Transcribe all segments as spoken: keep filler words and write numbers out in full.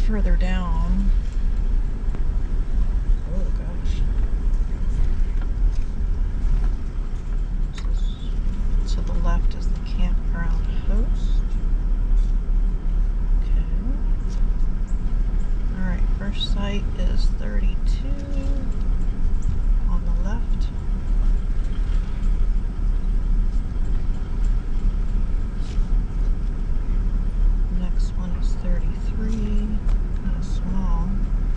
further down. Oh gosh. This is, to the left is the campground host. Okay. Alright, first site is thirty-two on the left. Next one is thirty-three, kind of small.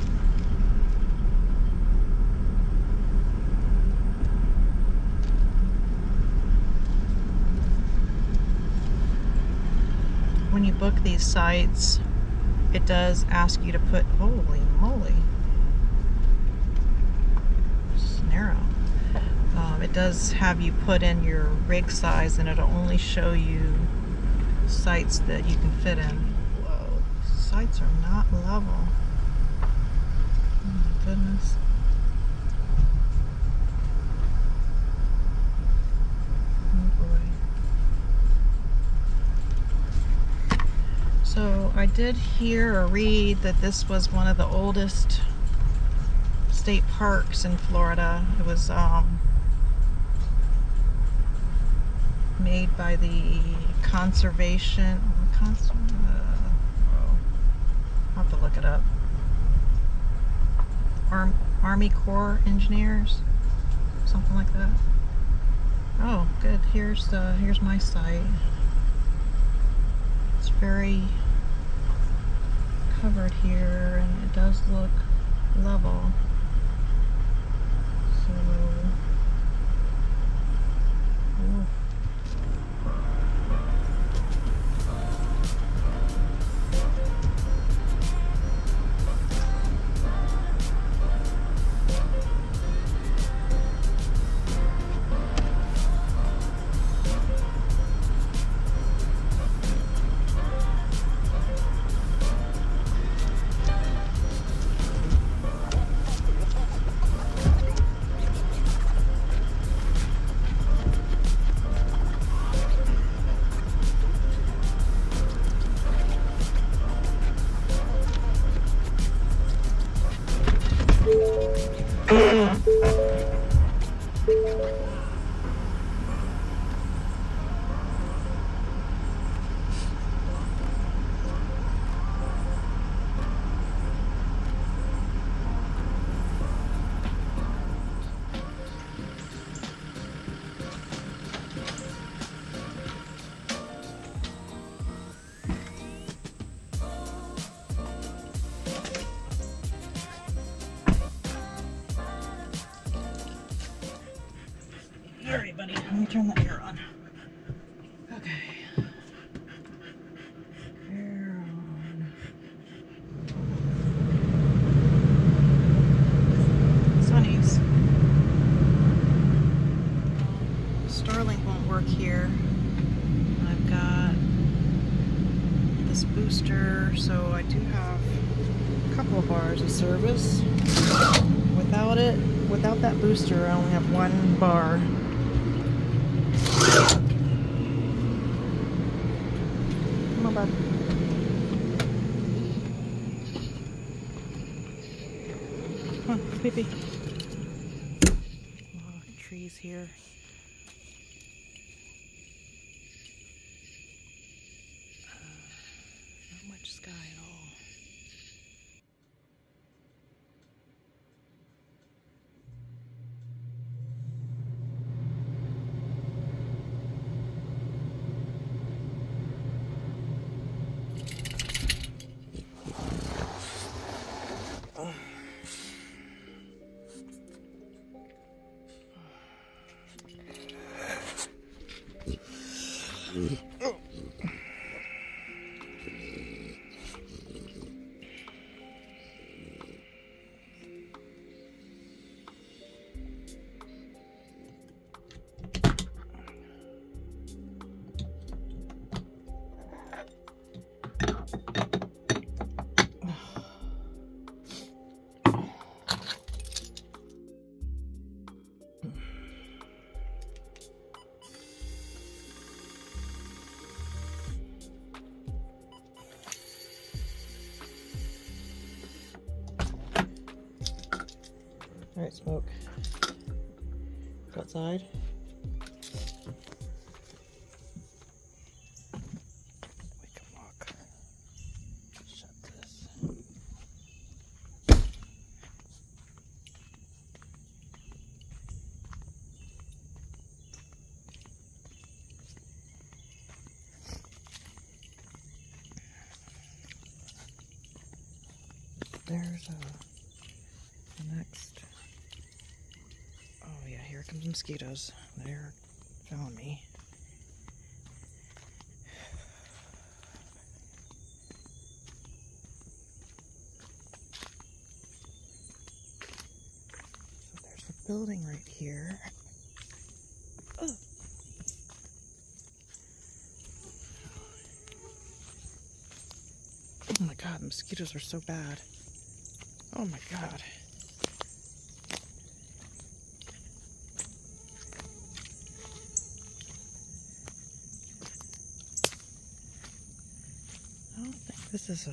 When you book these sites, it does ask you to put, holy moly, it's narrow. Um, it does have you put in your rig size, and it'll only show you sites that you can fit in. Whoa, sites are not level. Oh my goodness. Oh boy. So I did hear or read that this was one of the oldest state parks in Florida. It was um, made by the conservation cons uh, oh, I'll have to look it up. Arm, Army Corps engineers, something like that. Oh, good. Here's the here's my site. It's very covered here, and it does look level. So. Ooh. Alright, buddy, let me turn the air on. Okay. Air on. Sunnies. Starlink won't work here. I've got this booster, so I do have a couple of bars of service. Without it, without that booster, I only have one bar. Come on, bud. Come on, pee pee. Oh, trees here. Uh, not much sky at all. Alright, Smoke. Go outside. We can walk. Shut this. There's a the next. Oh yeah, here comes mosquitoes. They're found me. So there's a building right here. Oh. Oh my god, mosquitoes are so bad. Oh my god. I don't think this is a...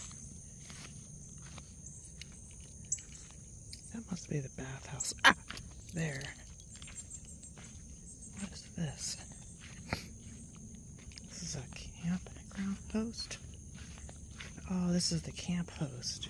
That must be the bathhouse. Ah! There. What is this? This is a campground host? Oh, this is the camp host.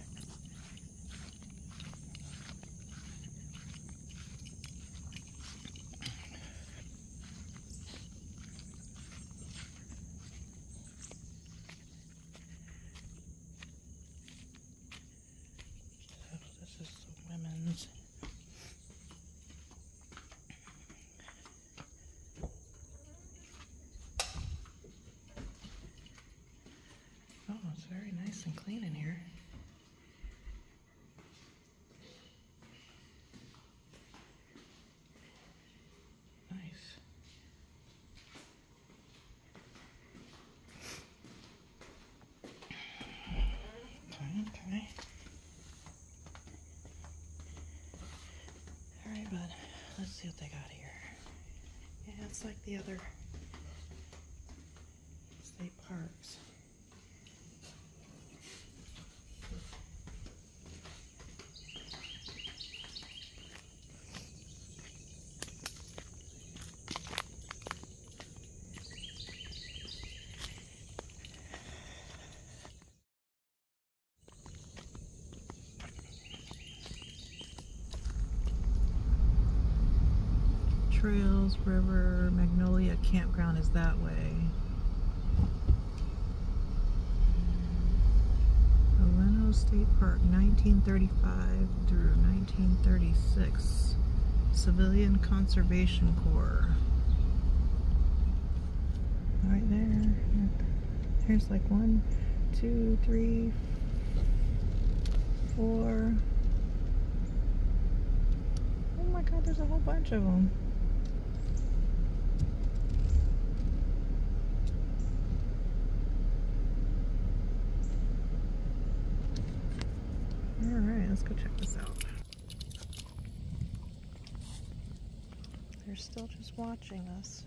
Oh, it's very nice and clean in here. Nice. Okay, okay. Alright, bud. Let's see what they got here. Yeah, it's like the other state parks. Trails, river, Magnolia Campground is that way. Oleno State Park, nineteen thirty-five through nineteen thirty-six. Civilian Conservation Corps. Right there. Here's like one, two, three, four. Oh my god, there's a whole bunch of them. Alright, let's go check this out. They're still just watching us.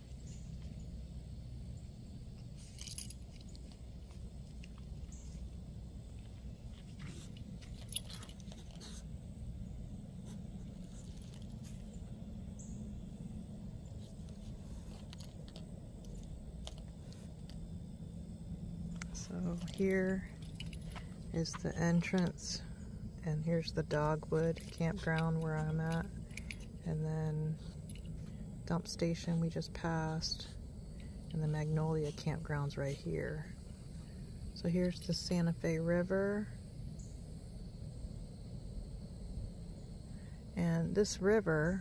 So here is the entrance, and here's the Dogwood Campground where I'm at, and then dump station we just passed, and the Magnolia Campground's right here. So here's the Santa Fe River, and this river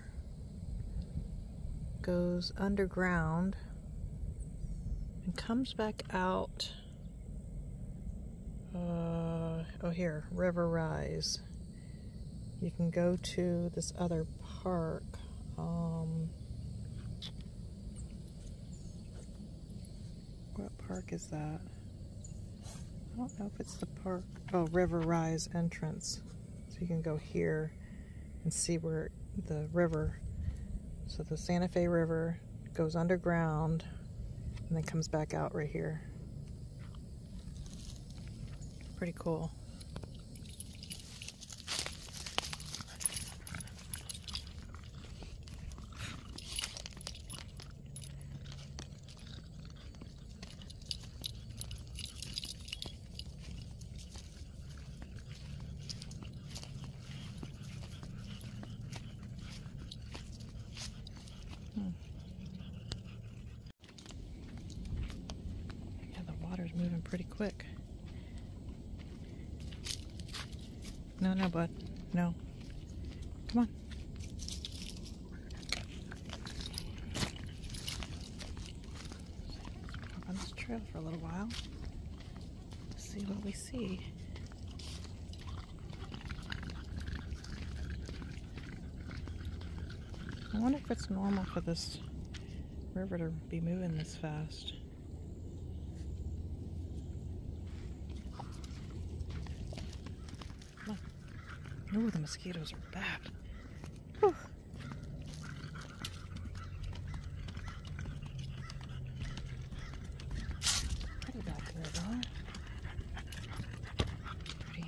goes underground and comes back out. Uh, oh here, River Rise. You can go to this other park. Um, what park is that? I don't know if it's the park. Oh, River Rise entrance. So you can go here and see where the river, so the Santa Fe River goes underground and then comes back out right here. Pretty cool. pretty quick. No, no, bud. No. Come on. Walk on this trail for a little while. See what we see. I wonder if it's normal for this river to be moving this fast. Come on. Ooh, the mosquitoes are bad. Whew. Pretty back there, though. Pretty.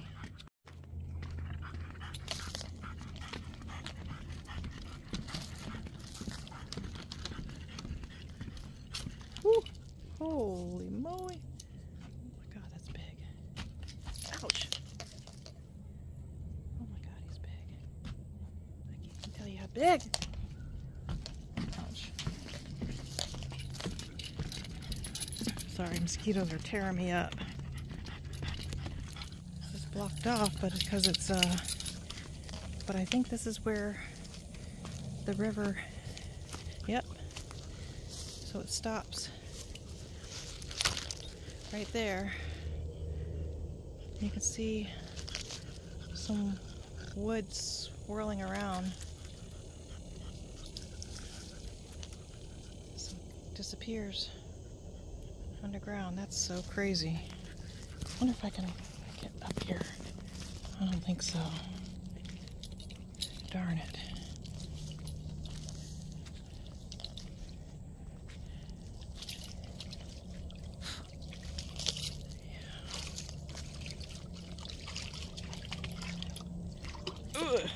Woo. Holy moly. Oh my god, that's big. Ouch. Oh my god, he's big. I can't tell you how big. Ouch. Sorry, mosquitoes are tearing me up. This is blocked off, but it's because it's, uh, but I think this is where the river, yep. So it stops right there. You can see some wood swirling around. So it disappears underground. That's so crazy. I wonder if I can get up here. I don't think so. Darn it. Ugh.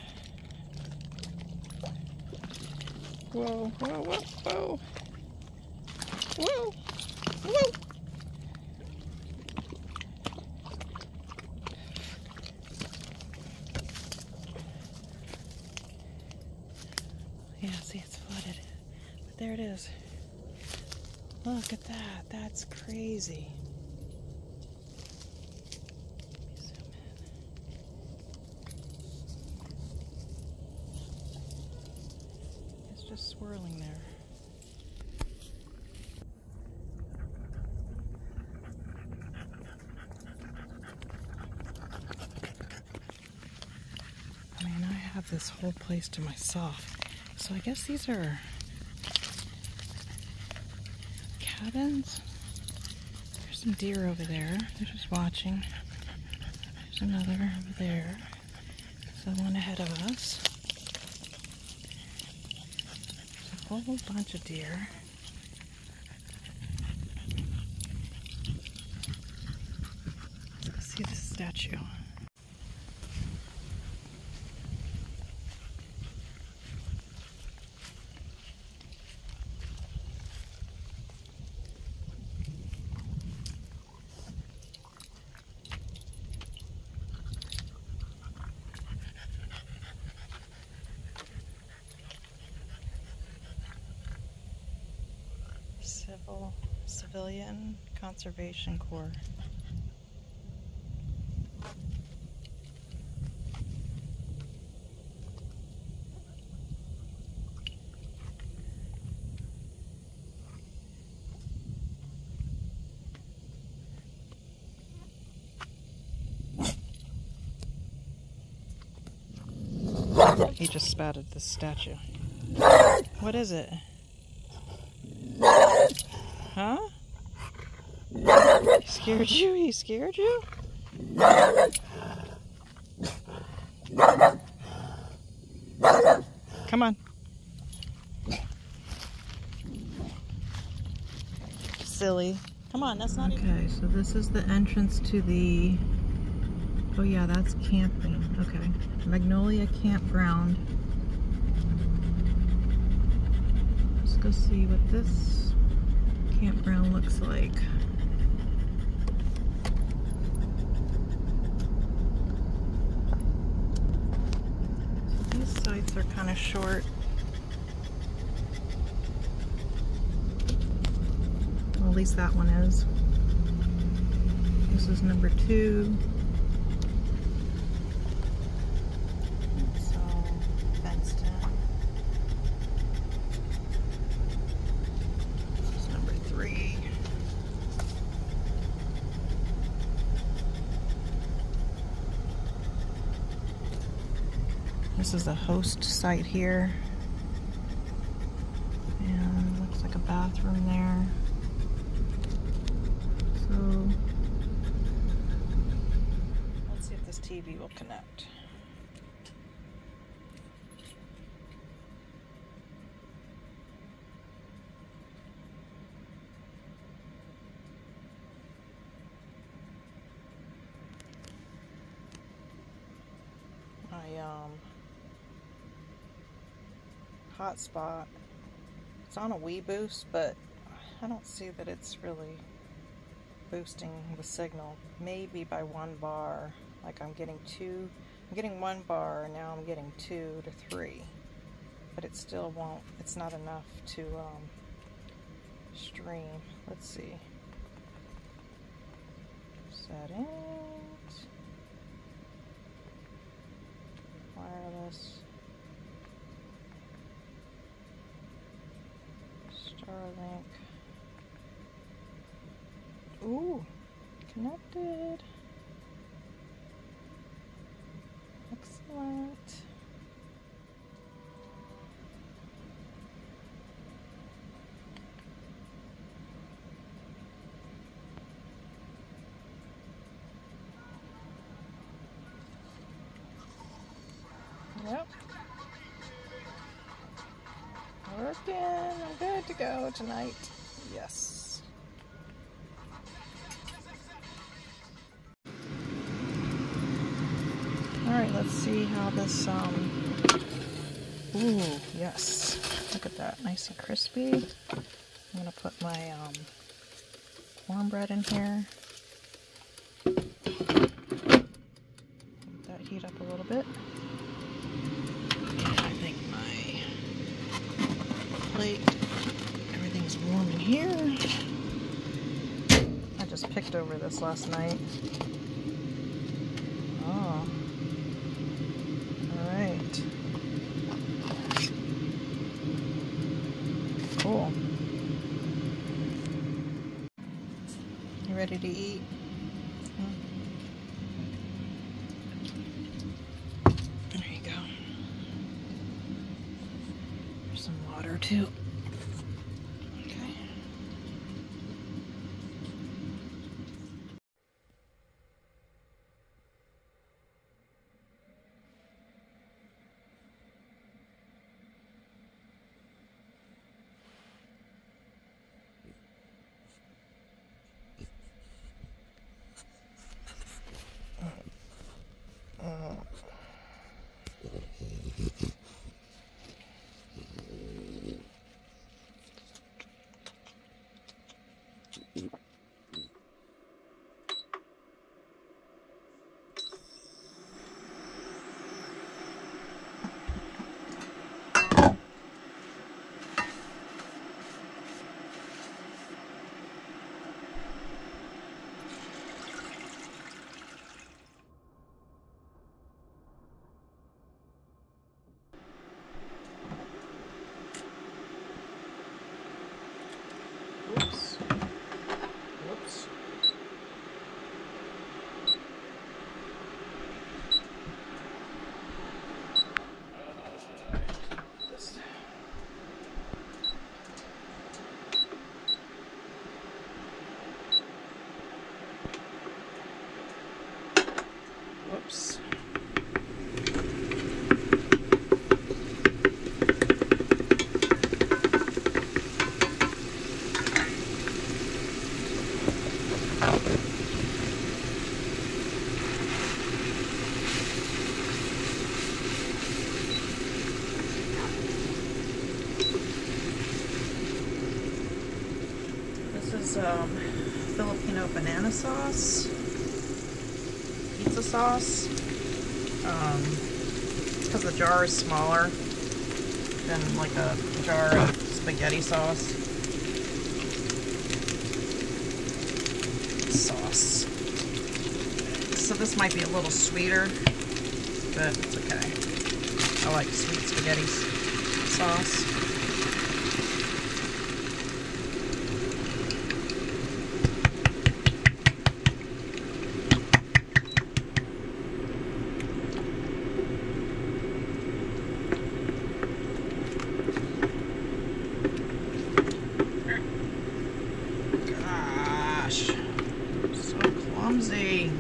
Whoa, whoa, whoa, whoa. Whoa, whoa. Yeah, see, it's flooded. But there it is. Look at that. That's crazy. Just swirling there. I mean, I have this whole place to myself. So I guess these are cabins. There's some deer over there. They're just watching. There's another over there. So one ahead of us. A whole bunch of deer. Let's see the statue. Civil, Civilian Conservation Corps. He just spatted this statue. What is it? Huh? He scared you? He scared you? Come on. Silly. Come on, that's not even... Okay, so this is the entrance to the... Oh yeah, that's camping. Okay. Magnolia Campground. Let's go see what this campground looks like. So these sites are kind of short. Well, at least that one is. This is number two. It's all fenced in. This is number three. This is a host site here. And looks like a bathroom there. So let's see if this T V will connect. My um hotspot. It's on a WeBoost, but I don't see that it's really boosting the signal. Maybe by one bar. Like I'm getting two, I'm getting one bar, and now I'm getting two to three. But it still won't, it's not enough to um, stream. Let's see. Settings. Wireless. Starlink. Ooh, connected. Excellent. Yep. Working. I'm good to go tonight. Yes. Alright, let's see how this, um, ooh, yes. Look at that, nice and crispy. I'm gonna put my, um, cornbread in here. Let that heat up a little bit. And I think my plate, everything's warm in here. I just picked over this last night. Oh. Alright. Cool. You ready to eat? Hmm. There you go. There's some water too. Okay. Oops. Whoops. This. Whoops. This is um, Filipino banana sauce, pizza sauce. Um, because the jar is smaller than like a jar of spaghetti sauce. Sauce. so this might be a little sweeter, but it's okay. I like sweet spaghetti sauce. Gosh, so clumsy.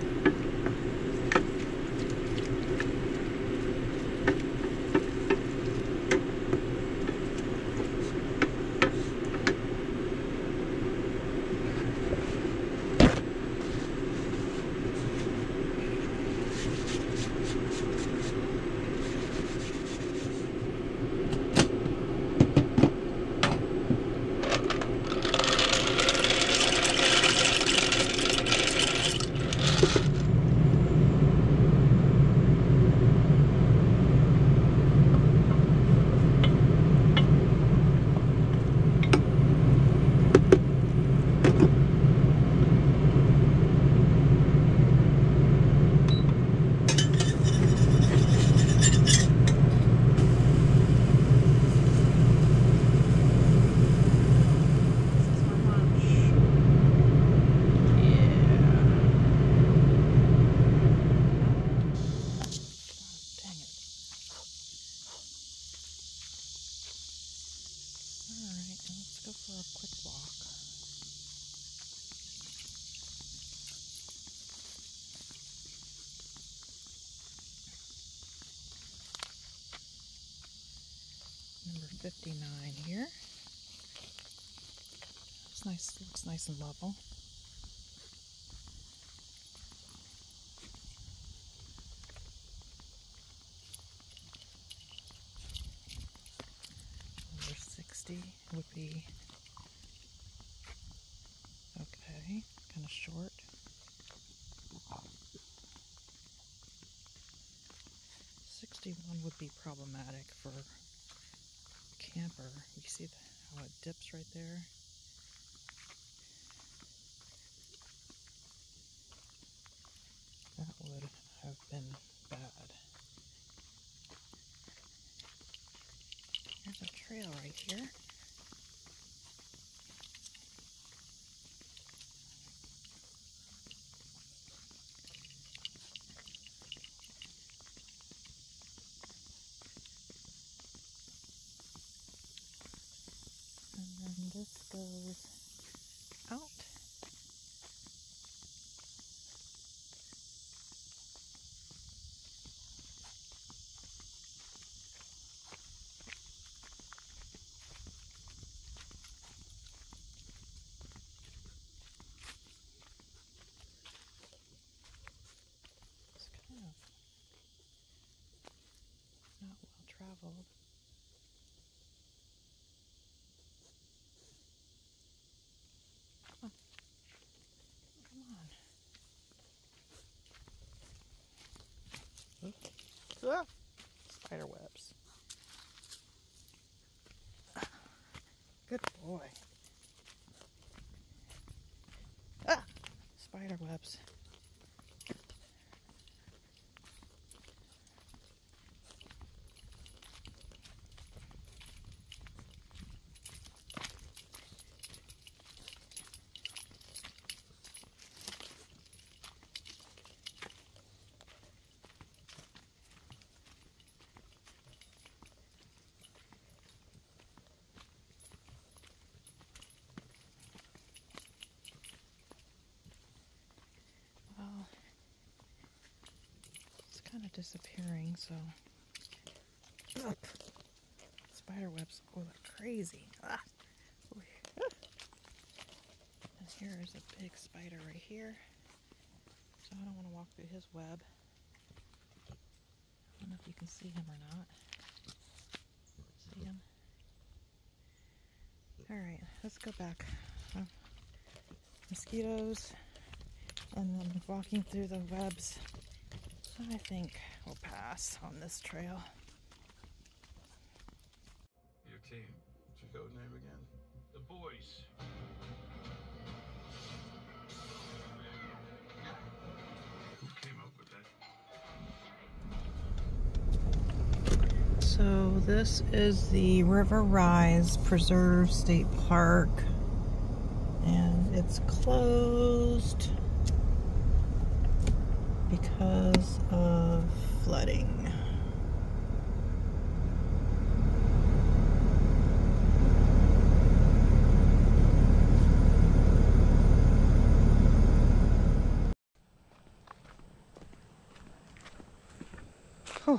Go for a quick walk. Number fifty-nine here. It's nice, looks nice and level. Number sixty would be okay, kind of short. sixty-one would be problematic for a camper. You see the, how it dips right there? That would have been bad. There's a trail right here. And then this goes out. It's kind of not well traveled. Come on. Ah, spider webs. Good boy. Ah, spider webs. Well, it's kind of disappearing, so Ugh. Spider webs go like crazy. Ah. And here is a big spider right here, so I don't want to walk through his web. I don't know if you can see him or not. See him? Alright, let's go back. Uh, mosquitoes, and then walking through the webs. I think we'll pass on this trail. Your team, what's your code name again? The boys. So this is the River Rise Preserve State Park, and it's closed because of flooding. Whew.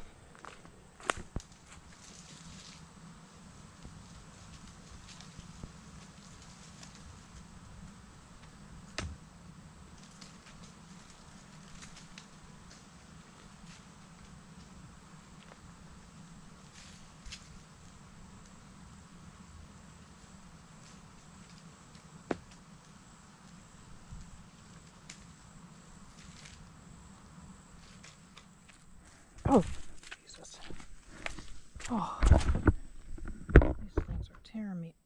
Oh, Jesus. Oh, these things are tearing me